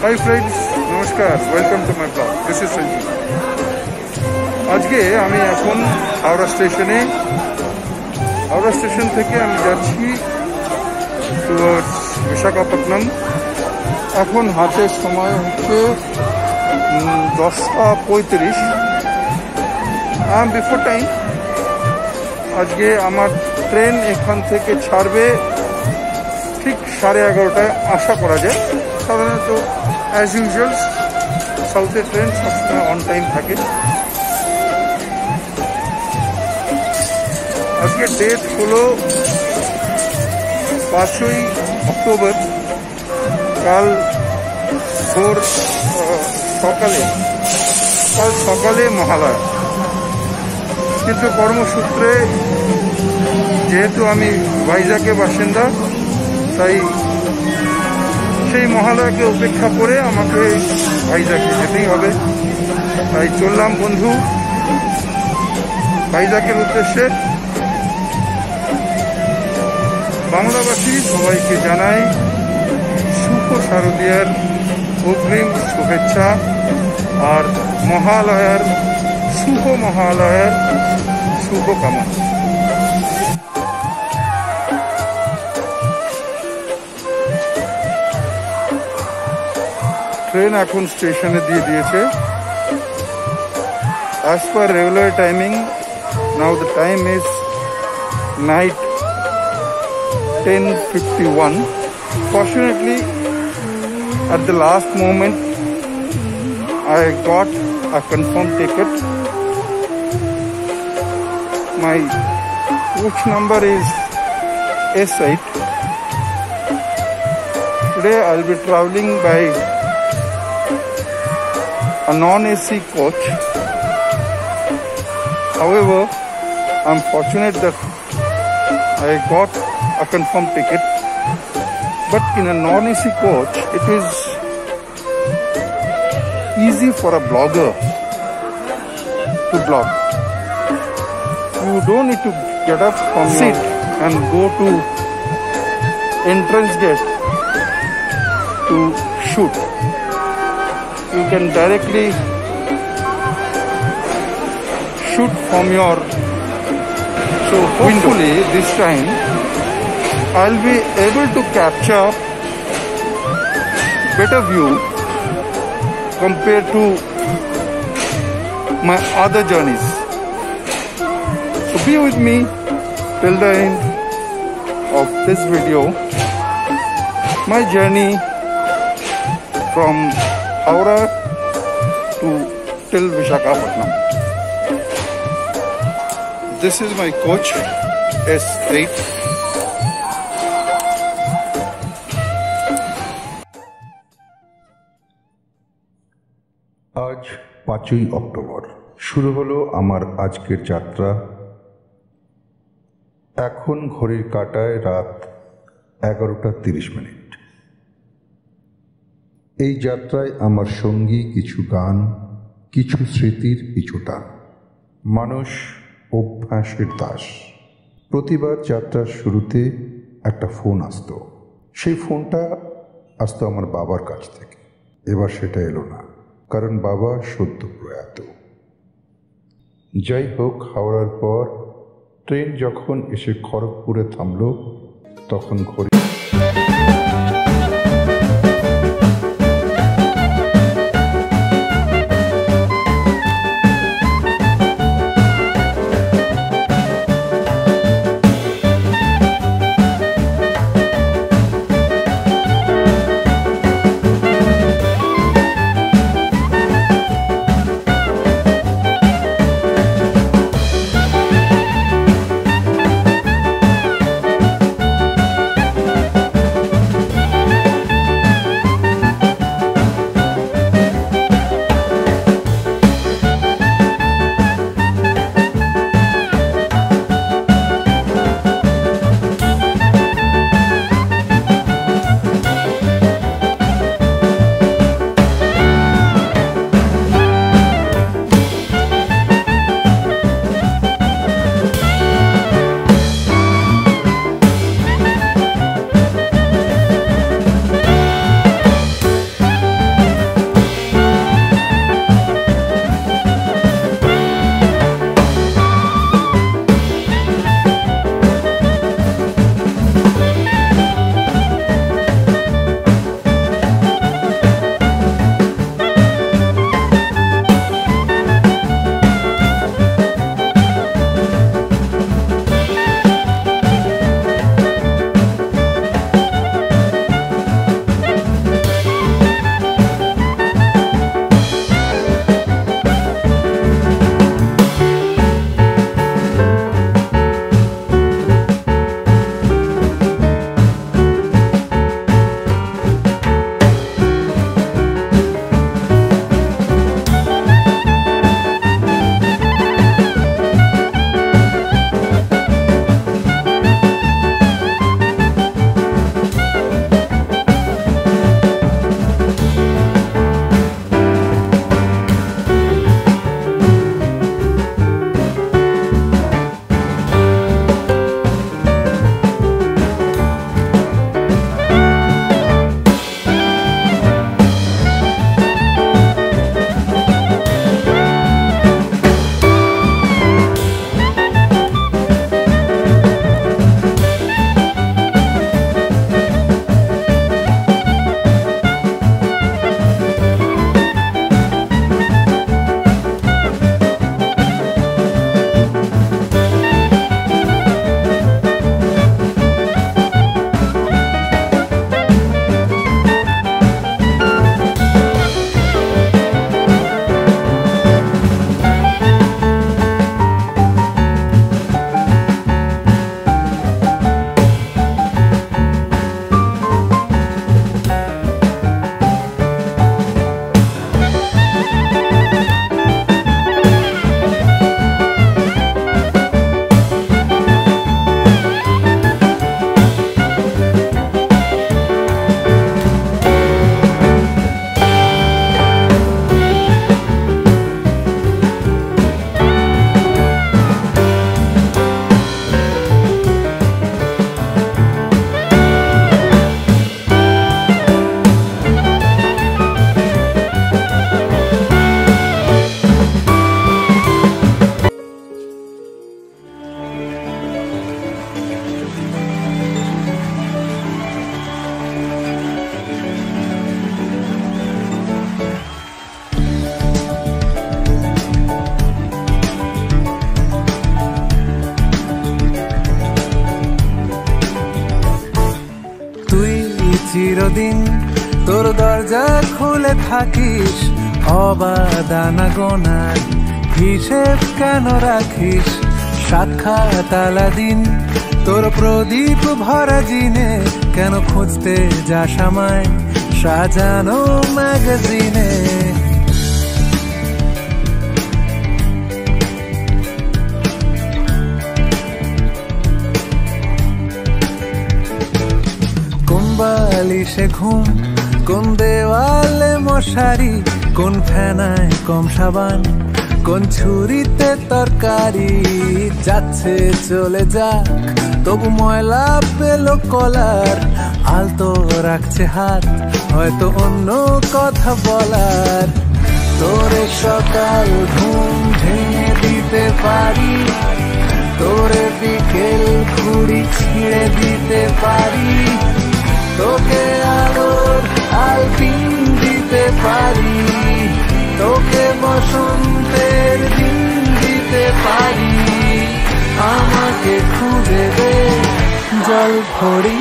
Hi friends, নমস্কার, welcome to my blog. This is Sanjib. আজকে আমি এখন হাওড়া স্টেশন থেকে আমি যাচ্ছি টুয়ার্ডস বিশাখাপত্তনম। এখন হাতের সময় হচ্ছে 10:35। Before time. আজকে আমার ট্রেন এখান থেকে ছাড়বে ঠিক 11:30টায় আশা করা যায়। সাধারণত অ্যাজ ইউজুয়াল সাউথের ট্রেন সবসময় অন টাইম থাকে। আজকে ডেট হলো 5ই অক্টোবর। কাল সকালে মহালয়া, কিন্তু কর্মসূত্রে যেহেতু আমি ভাইজাগের বাসিন্দা, তাই সেই মহালয়াকে উপেক্ষা করে আমাকে ভাইজাগে যেতেই হবে। তাই চললাম বন্ধু ভাইজাগের উদ্দেশ্যে। বাংলাভাষী সবাইকে জানাই শুভ শারদীয়ার অগ্রিম শুভেচ্ছা আর শুভ মহালয়ার শুভকামনা। ট্রেন এখন স্টেশনে দিয়ে দিয়েছে। As per regular timing, now the time is night 10:51. Fortunately, at the last moment, I got a confirmed ticket. My coach number is S8. Today I'll be traveling by a non-AC coach. However, I'm fortunate that I got a confirmed ticket. But in a non-AC coach, it is easy for a blogger to blog. You don't need to get up from seat and go to entrance gate to shoot. You can directly shoot from your hopefully this time I'll be able to capture better view compared to my other journeys. So be with me till the end of this video. My journey from Howrah till Visakhapatnam. This is my coach S8. আজ 5ই October শুরু হলো আমার আজকের যাত্রা। এখন ঘড়ির কাঁটায় রাত 11:30। এই যাত্রায় আমার সঙ্গী কিছু গান, কিছু স্মৃতির পিছুটান। মানুষ অভ্যাসের দাস। প্রতিবার যাত্রার শুরুতে একটা ফোন আসতো। সেই ফোনটা আসতো আমার বাবার কাছ থেকে। এবার সেটা এলো না, কারণ বাবা সদ্য প্রয়াত। যাই হোক, হাওড়ার পর ট্রেন যখন এসে খড়গপুরে থামল, তখন ঘড়ি চিরদিন তোর দরজা খুলে থাকিস, অবাদানা গোনার হিসেব কেন রাখিস? সাক্ষাৎ আলাদিন তোর প্রদীপ ভরা জিনে, কেন খুঁজতে যাস আমায় সাজানো ম্যাগাজিনে? কোন বালিশে ঘুম, কোন দেওয়ালে মশারি, কোন ফেনায় কম সাবান, কোন ছুরিতে তরকারি? যাচ্ছে চলে যাক, তবু ময়লা পেল কলার, আলতো রাখছে হাত, হয়তো অন্য কথা বলার। তোরে সকাল ঘুম ভেঙে দিতে পারি, তোরে বিকেল ঘুড়ি ছিঁড়ে দিতে পারি, তোকে আলোর আলপিন দিতে পারি, তোকে বসন্তের দিন দিতে পারি। আমাকে খুঁজে দে জল ভরি,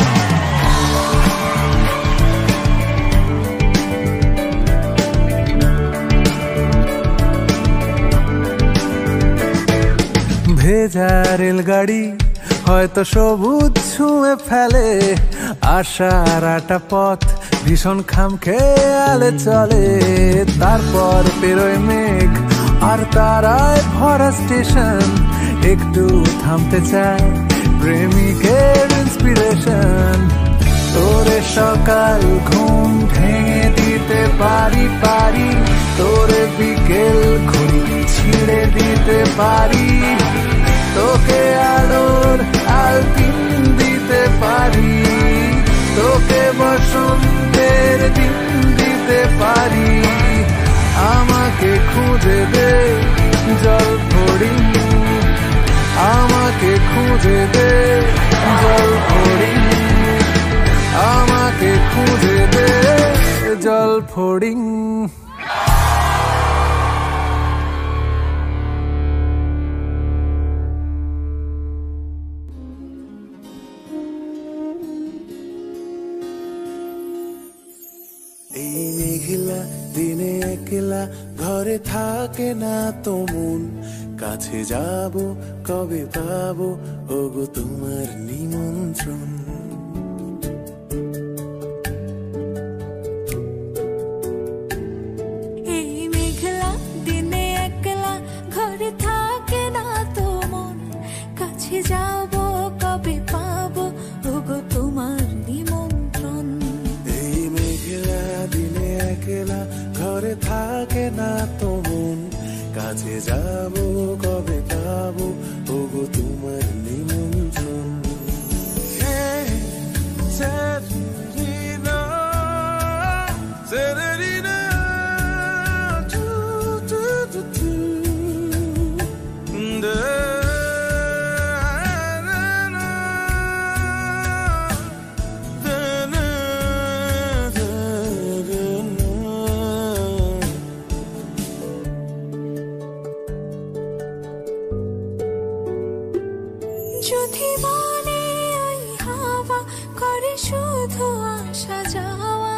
ভেজা রেলগাড়ি হয়তো সবুজ ছুঁয়ে ফেলে, আশার আটা পথ ভীষণ খামখেয়ালে চলে। তারপর পেরোয় মেঘ আর তারায় ভরা স্টেশন, একটু থামতে চায় প্রেমিকের ইন্সপিরেশন। তোরে সকাল ঘুম ভেঙে দিতে পারি, তোরে বিকেল ঘুড়ি ছিঁড়ে দিতে পারি, তোকে আলোর আলপিন দিতে পারি, তোকে বসন্তের দিন দিতে পারি। আমাকে খুঁজে দে জল ভরি, আমাকে খুঁজে দে জল ভরি, আমাকে খুঁজে দে জল ভরি। এই মেঘলা দিনে একলা ঘরে থাকে না তো মন, কাছে যাব কবে পাবো ওগো তোমার নিমন্ত্রণ? এই মেঘলা দিনে একলা ঘরে থাকে না তো মন, কাছে যাব কবে পাবো ওগো তোমার নিমন্ত্রণ? এই মেঘলা দিনে একলা ঘরে থাকে না তো মন, কাছে যাব কবে পাবো ওগো তোমার নিমন্ত্রণ? Serenina, Serenina, do, do, do, do. যদি মনে ওই হাওয়া করে শুধু আসা যাওয়া,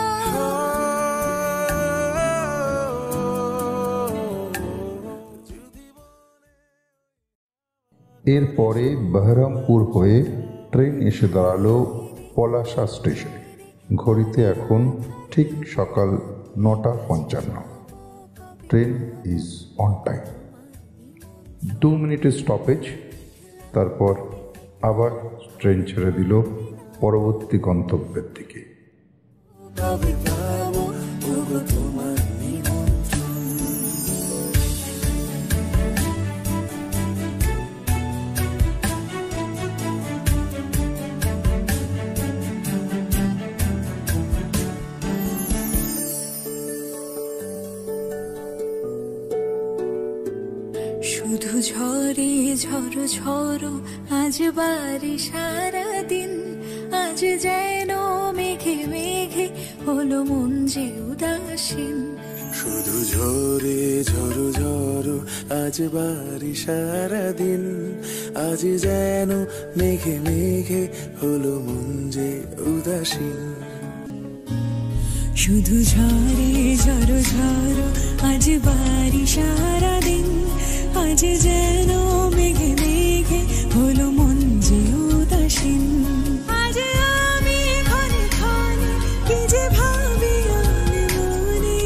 এরপরে বহরমপুর হয়ে ট্রেন এসে দাঁড়ালো পলাশা স্টেশনে। ঘড়িতে এখন ঠিক সকাল 9:55। Train is on time. 2 মিনিটের স্টপেজ, তারপর আবার ট্রেন ছেড়ে দিল পরবর্তী গন্তব্যের দিকে। কবে পাবো ওগো তোমার নিমন্ত্রণ? শুধু ঝরে ঝড়ো ঝড়ো আজ বাড়ি সারাদিন, আজ যেন মেঘে মেঘে হলো মন যে উদাসীন। শুধু ঝরে ঝরো ঝরো আজ বাড়ি সারাদিন, আজ যেন মেঘে মেঘে হলো মন যে উদাসীন। শুধু ঝরে ঝরো ঝরো আজ বাড়ি সারাদিন, আজ যেন মেঘে মেঘে হলো মন যে উদাসীন। আজ আমি ক্ষণে ক্ষণে কি যে ভাবি আনে মনে,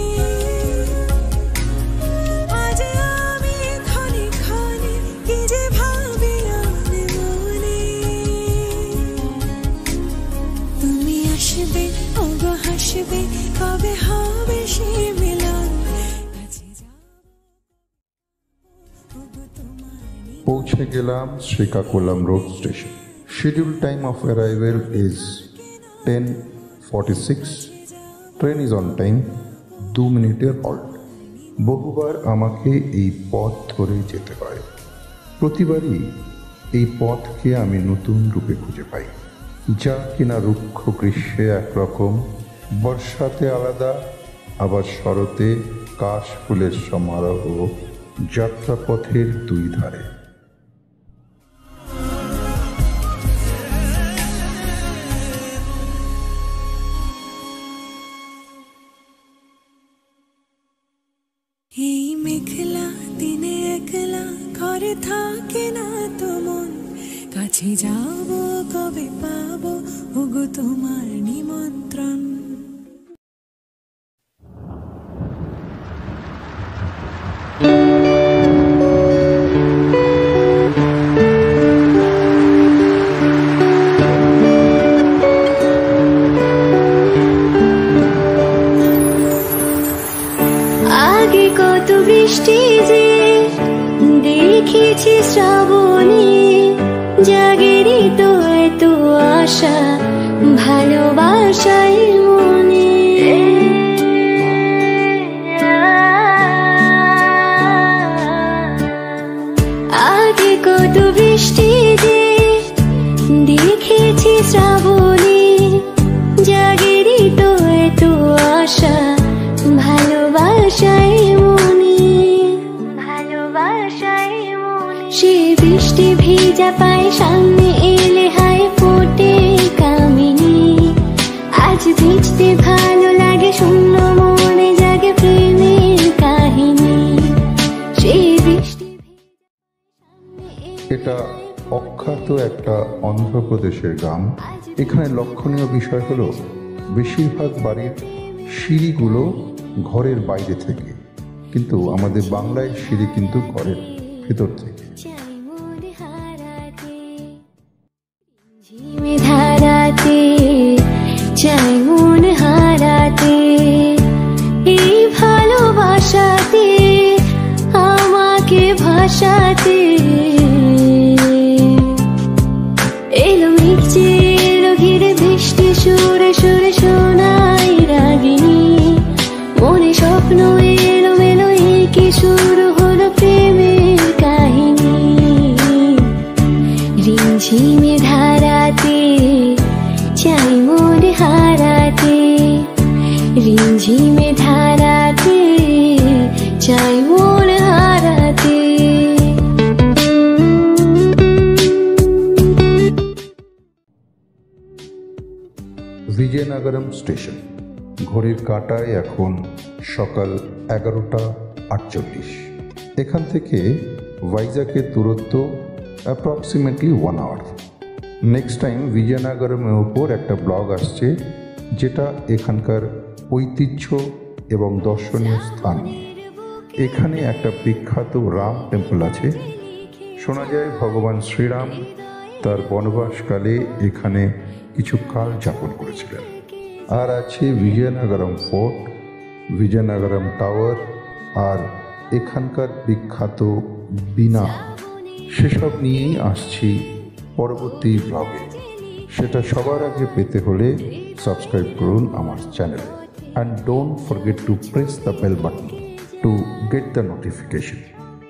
আজ আমি ক্ষণে ক্ষণে কি যে ভাবি আনে মনে। তুমি আসবে ওগো হাসবে, কবে হবে সে মিলন, কাছে যাব ওগো তোমার নিমন্ত্রণ। পৌঁছে গেলাম Srikakulam road station. Schedule time of arrival is 10:46। Train is on time. 2 মিনিটের হল্ট। বহুবার আমাকে এই পথ ধরে যেতে হয়। প্রতিবারই এই পথকে আমি নতুন রূপে খুঁজে পাই, যা কিনা রুক্ষ গ্রীষ্মে একরকম, বর্ষাতে আলাদা, আবার শরতে কাশ ফুলের সমারোহ যাত্রাপথের দুই ধারে। এই মেঘলা দিনে একলা ঘরে থাকে না তো মন, কাছে যাব কবে পাবো ওগো তোমার নিমন্ত্রণ। আগে কত বৃষ্টি যে দেখেছি শ্রাবণে, জাগেরই তো এত আশা ভালোবাসায় মনে। আগে কত বৃষ্টি যে দেখেছি শ্রাবণে, জাগেরই তো এত আশা ভালোবাসায় মনে, ভালোবাসায় মনে। সে বৃষ্টি ভিজা পায় সামনে এলে হায় ফোটে কামিনী, আজ ভিজতে ভালো লাগে শূন্য মনে জাগে প্রেমের কাহিনী। সে বৃষ্টি এটা অখ্যাত একটা অন্ধ্রপ্রদেশের গ্রাম। এখানে লক্ষণীয় বিষয় হলো বেশিরভাগ বাড়ির সিঁড়িগুলো ঘরের বাইরে থেকে, কিন্তু আমাদের বাংলায় সিঁড়ি কিন্তু ঘরের ভেতর থেকে। চাই মন হারাতে, ঝিমে ধারাতে, চাই মন হারাতে, এই ভালোবাসাতে আমাকে ভাসাতে। এলো মেঘ যে এলো ঘিরে বৃষ্টি সুরে সুরে শোনাই রাগিনী, মনে স্বপ্ন এলো মেলো কি শুরু হলো প্রেমের কাহিনী। রিমঝিমে ধারাতে, চাই মন হারাতে, রিমঝিমে ধারাতে, চাই মন হারাতে। বিজয়নগরম স্টেশন। ঘড়ির কাঁটায় এখন সকাল 11:48। এখান থেকে ভাইজাগের দূরত্ব অ্যাপ্রক্সিমেটলি 1 আওয়ার। নেক্সট টাইম বিজয়নগরমের ওপর একটা ব্লগ আসছে, যেটা এখানকার ঐতিহ্য এবং দর্শনীয় স্থান। এখানে একটা বিখ্যাত রাম টেম্পল আছে। শোনা যায় ভগবান শ্রীরাম তার বনবাসকালে এখানে কিছু কাল যাপন করেছিলেন। আর আছে বিজয়নগরম ফোর্ট, বিজয়নগরম টাওয়ার, আর এখানকার বিখ্যাত বীণা। সেসব নিয়েই আসছি পরবর্তী ব্লগে। সেটা সবার আগে পেতে হলে সাবস্ক্রাইব করুন আমার চ্যানেলে, and don't forget to press the bell button to get the notification.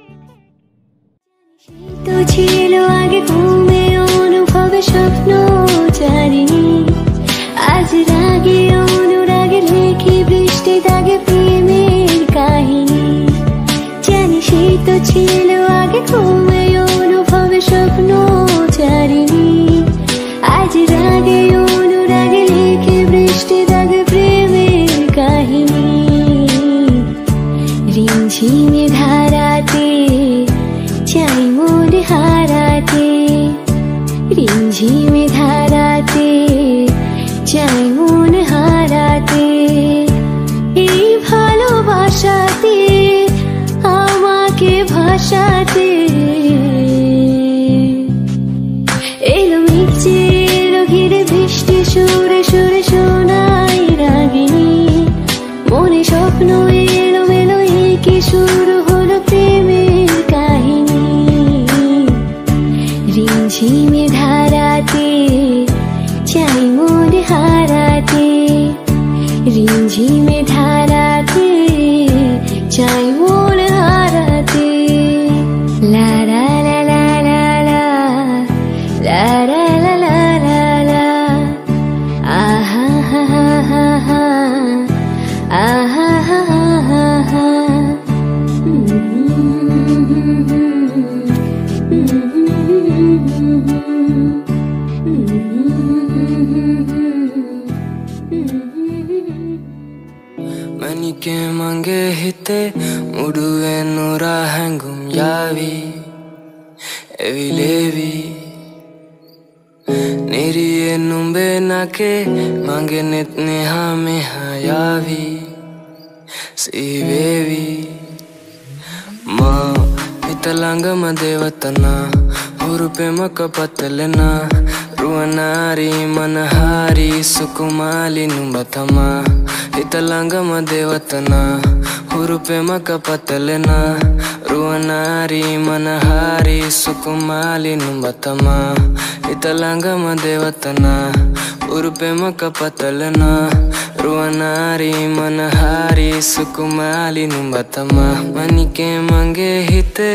তো ছিল আগে ঘুমে অনুভবে স্বপ্ন চারিণী, আজ রাগে অনুরাগে লেখি বৃষ্টি দাগে প্রেমে रिमझिमे धाराते चाই মন হারাতে লা লা লা লা লা লা লা লা লা লা লা লা আহা হা হা হা আহা হা হা হা Manike mange hite muduwe nora hangum yavi evi levi neriye numbe nake mange netne hame hayavi si baby ma italanga madewatana hurupe makapatalena ruanari manahari sukumali numbatama italanga madewatana hurupe makapatalena ruanari manahari sukumali numbatama italanga madewatana hurupe makapatalena ruanari manahari sukumali numbatama manike mange hite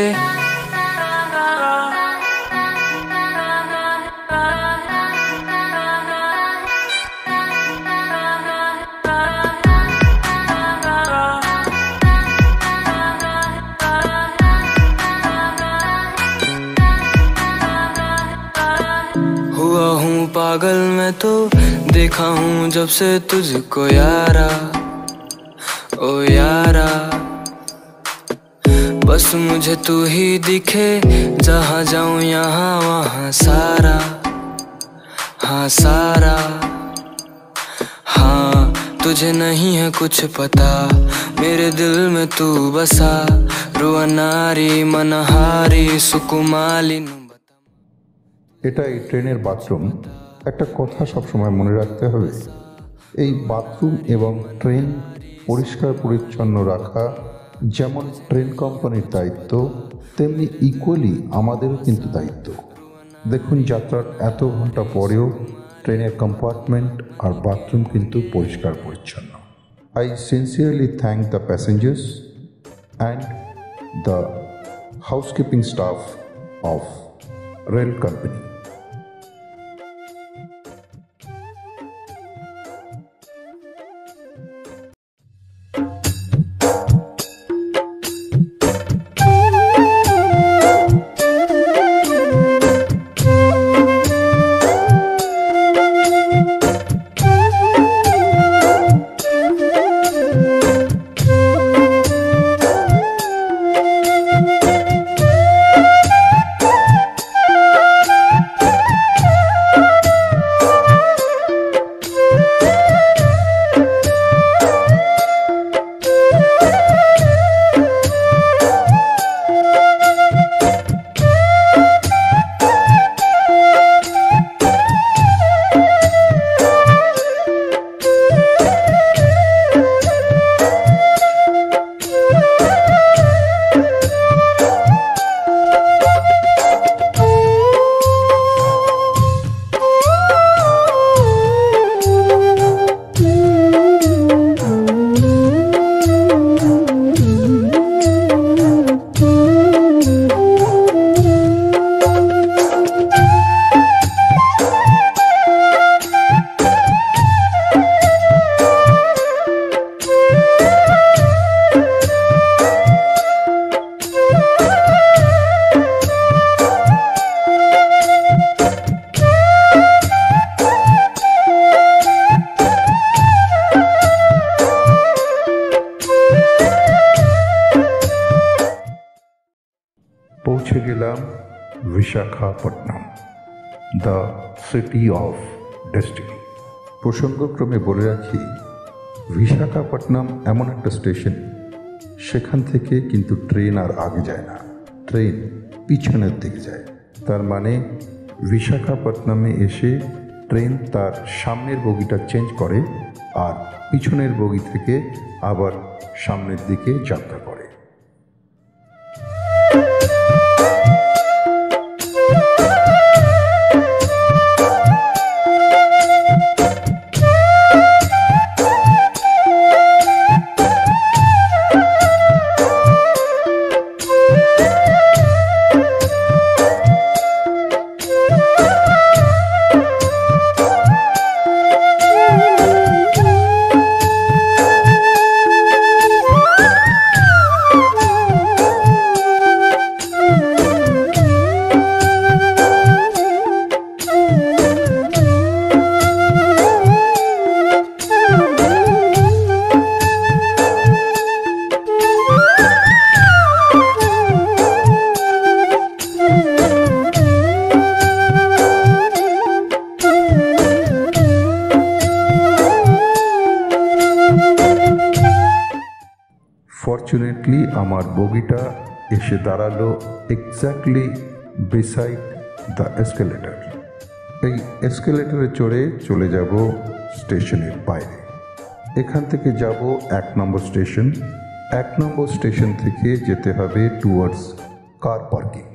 हुआ हूँ पागल मैं तो देखा हूँ जब से तुझको यारा ओ यारा बस मुझे तू ही दिखे जहाँ जाऊँ यहाँ वहाँ सारा हाँ सारा हाँ तुझे नहीं है कुछ पता मेरे दिल में तू बसा रुआनारी मनहारी सुकुमाली এটা এই ট্রেনের বাথরুম। একটা কথা সবসময় মনে রাখতে হবে, এই বাথরুম এবং ট্রেন পরিষ্কার পরিচ্ছন্ন রাখা যেমন ট্রেন কোম্পানির দায়িত্ব, তেমনি ইকুয়ালি আমাদেরও কিন্তু দায়িত্ব। দেখুন, যাত্রার এত ঘন্টা পরেও ট্রেনের কম্পার্টমেন্ট আর বাথরুম কিন্তু পরিষ্কার পরিচ্ছন্ন। I sincerely thank the passengers and the housekeeping staff of rail company. পৌঁছে গেলাম Visakhapatnam, the city of destiny. প্রসঙ্গক্রমে বলে রাখি, বিশাখাপট্টনম এমন একটা স্টেশন, সেখান থেকে কিন্তু ট্রেন আর আগে যায় না, ট্রেন পিছনের দিকে যায়। তার মানে বিশাখাপট্টনমে এসে ট্রেন তার সামনের বগিটা চেঞ্জ করে আর পিছনের বগি থেকে আবার সামনের দিকে যাত্রা করে। ফর্চুনেটলি আমার বগিটা এসে দাঁড়ালো এক্স্যাক্টলি বিসাইড দ্য এসকেলেটর। এই এসকেলেটরে চড়ে চলে যাব স্টেশনের বাইরে। এখান থেকে যাব 1 নম্বর স্টেশন। 1 নম্বর স্টেশন থেকে যেতে হবে টুয়ার্ডস কার পার্কিং।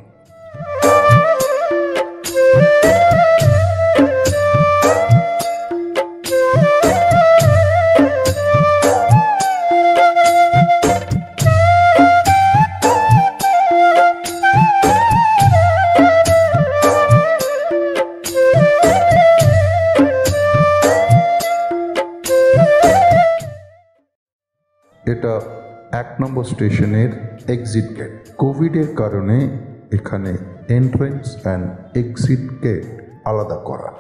এটা 1 নম্বর স্টেশনের এক্সিট গেট। কোভিডের কারণে এখানে এন্ট্রেন্স অ্যান্ড এক্সিট গেট আলাদা করা।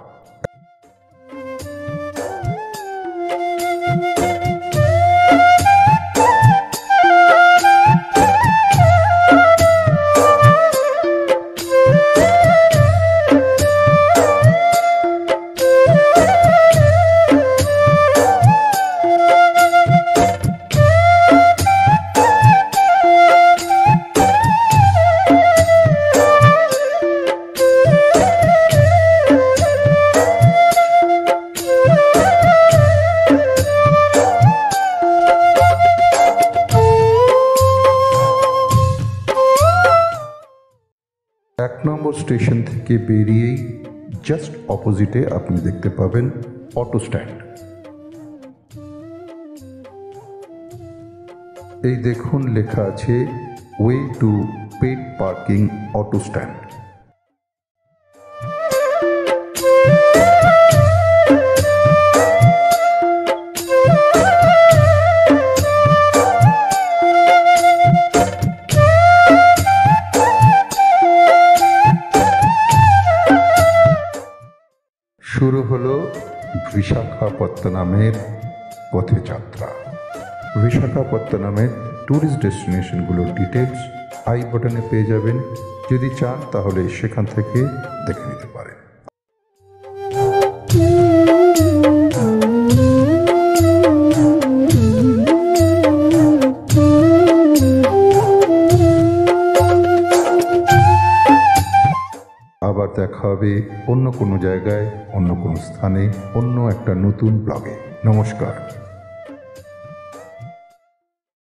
এক নম্বর স্টেশন থেকে বেরিয়েই জাস্ট অপোজিটে আপনি দেখতে পাবেন অটো স্ট্যান্ড। এই দেখুন লেখা আছে way to paid parking auto stand. শুরু হলো বিশাখাপত্তনমের পথে যাত্রা। বিশাখাপত্তনমের ট্যুরিস্ট ডেস্টিনেশনগুলোর ডিটেলস আই বাটনে পেয়ে যাবেন। যদি চান তাহলে সেখান থেকে দেখে নিতে পারেন। আবার দেখা হবে অন্য কোনো জায়গায়, অন্য কোনো স্থানে, অন্য একটা নতুন ব্লগে। নমস্কার।